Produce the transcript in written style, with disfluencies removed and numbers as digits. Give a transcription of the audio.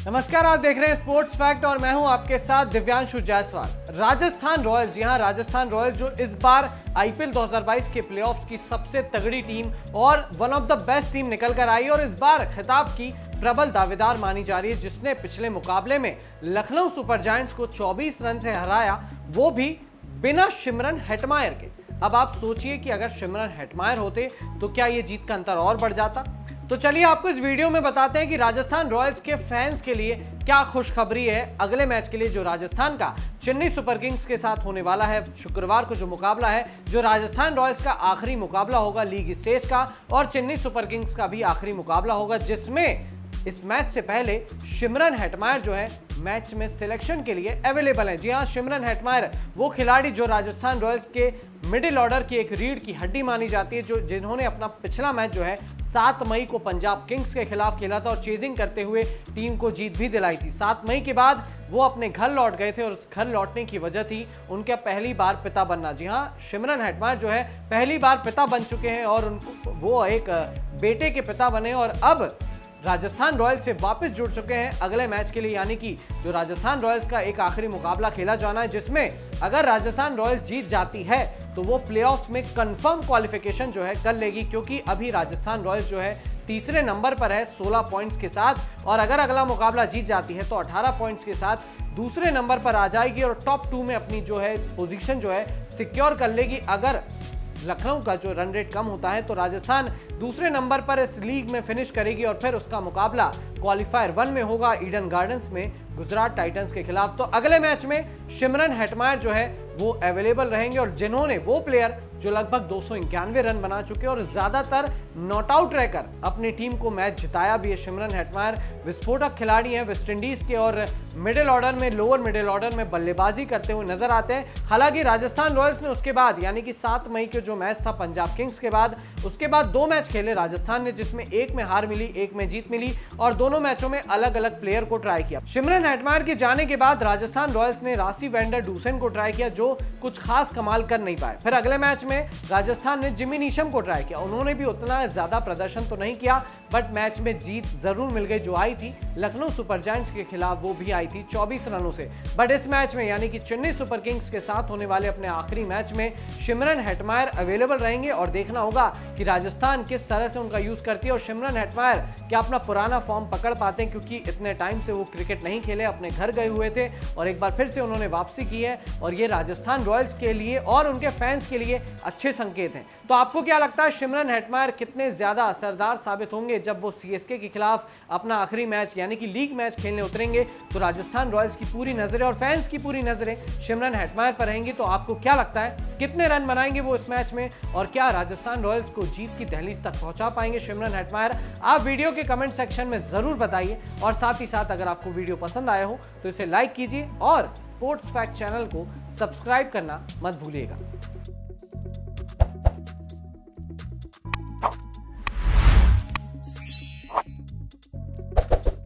नमस्कार, आप देख रहे हैं स्पोर्ट्स फैक्ट और मैं हूं आपके साथ दिव्यांशु जायसवाल। राजस्थान रॉयल्स, यहां राजस्थान रॉयल्स जो इस बार आईपीएल 2022 के प्लेऑफ्स की सबसे तगड़ी टीम और one of the best team निकल कर आई और इस बार खिताब की प्रबल दावेदार मानी जा रही है, जिसने पिछले मुकाबले में लखनऊ सुपर जायंट्स को 24 रन से हराया, वो भी बिना शिमरन हेटमायर के। अब आप सोचिए कि अगर शिमरन हेटमायर होते तो क्या ये जीत का अंतर और बढ़ जाता। तो चलिए आपको इस वीडियो में बताते हैं कि राजस्थान रॉयल्स के फैंस के लिए क्या खुशखबरी है अगले मैच के लिए, जो राजस्थान का चेन्नई सुपर किंग्स के साथ होने वाला है। शुक्रवार को जो मुकाबला है, जो राजस्थान रॉयल्स का आखिरी मुकाबला होगा लीग स्टेज का, और चेन्नई सुपर किंग्स का भी आखिरी मुकाबला होगा, जिसमें इस मैच से पहले शिमरन हेटमायर जो है मैच में सिलेक्शन के लिए अवेलेबल है। जी हां, शिमरन हेटमायर वो खिलाड़ी जो राजस्थान रॉयल्स के मिडिल ऑर्डर की एक रीढ़ की हड्डी मानी जाती है, जो जिन्होंने अपना पिछला मैच जो है 7 मई को पंजाब किंग्स के खिलाफ खेला था और चेजिंग करते हुए टीम को जीत भी दिलाई थी। 7 मई के बाद वो अपने घर लौट गए थे और उस घर लौटने की वजह थी उनका पहली बार पिता बनना। जी हां, शिमरन हेटमायर जो है पहली बार पिता बन चुके हैं और उनको वो एक बेटे के पिता बने और अब राजस्थान रॉयल्स से वापस जुड़ चुके हैं अगले मैच के लिए, यानी कि जो राजस्थान रॉयल्स का एक आखिरी मुकाबला खेला जाना है, जिसमें अगर राजस्थान रॉयल्स जीत जाती है तो वो प्लेऑफ्स में कंफर्म क्वालिफिकेशन जो है कर लेगी, क्योंकि अभी राजस्थान रॉयल्स जो है तीसरे नंबर पर है 16 पॉइंट्स के साथ, और अगर अगला मुकाबला जीत जाती है तो 18 पॉइंट्स के साथ दूसरे नंबर पर आ जाएगी और टॉप 2 में अपनी जो है पोजीशन जो है सिक्योर कर लेगी। अगर लखनऊ का जो रन रेट कम होता है तो राजस्थान दूसरे नंबर पर इस लीग में फिनिश करेगी और फिर उसका मुकाबला क्वालिफायर 1 में होगा ईडन गार्डन्स में गुजरात टाइटन्स के खिलाफ। तो अगले मैच में शिमरन हेटमायर जो है वो अवेलेबल रहेंगे और जिन्होंने वो प्लेयर जो लगभग 291 रन बना चुके और ज्यादातर नॉट आउट रहकर अपनी टीम को मैच जिताया भी है। शिमरन हेटमायर विस्फोटक खिलाड़ी हैं वेस्ट इंडीज के और मिडिल ऑर्डर में, लोअर मिडिल ऑर्डर में बल्लेबाजी करते हुए नजर आते हैं। हालांकि राजस्थान रॉयल्स ने उसके बाद, यानी कि 7 मई के जो मैच था पंजाब किंग्स के बाद, उसके बाद 2 मैच खेले राजस्थान ने, जिसमें एक में हार मिली, एक में जीत मिली और दोनों मैचों में अलग अलग प्लेयर को ट्राई किया। शिमरन हेटमायर के जाने के बाद राजस्थान रॉयल्स ने रासी वेंडर डूसन को ट्राई किया, जो कुछ खास कमाल कर नहीं पाए। फिर अगले मैच में राजस्थान ने जिमी नीशम को ट्राई किया, उन्होंने भी उतना ज्यादा प्रदर्शन तो नहीं किया, बट मैच में जीत जरूर मिल गई जो आई थी लखनऊ सुपर जायंट्स के खिलाफ, वो भी आई थी 24 रनों से। बट इस मैच में, यानी कि चेन्नई सुपर किंग्स के साथ होने वाले अपने आखिरी मैच में शिमरन हेटमायर अवेलेबल रहेंगे और देखना होगा कि राजस्थान किस तरह से उनका यूज करती है और शिमरन हेटमायर क्या अपना पुराना फॉर्म पकड़ पाते हैं, क्योंकि इतने टाइम से वो क्रिकेट नहीं खेले, अपने घर गए हुए थे और एक बार फिर से उन्होंने वापसी की है और ये राजस्थान रॉयल्स के लिए और उनके फैंस के लिए अच्छे संकेत हैं। तो आपको क्या लगता है शिमरन हेटमायर कितने ज्यादा असरदार साबित होंगे जब वो सीएसके के खिलाफ अपना आखिरी मैच यानी कि लीग मैच खेलने उतरेंगे? तो राजस्थान रॉयल्स की पूरी नजरें और फैंस की पूरी नजरें शिमरन हेटमायर पर रहेंगी। तो आपको क्या लगता है कितने रन बनाएंगे वो इस मैच में और क्या राजस्थान रॉयल्स को जीत की दहलीज तक पहुंचा पाएंगे शिमरन हेटमायर? आप वीडियो के कमेंट सेक्शन में जरूर बताइए और साथ ही साथ अगर आपको वीडियो पसंद आया हो तो इसे लाइक कीजिए और स्पोर्ट्स फैक्ट चैनल को सब्सक्राइब करना मत भूलिएगा।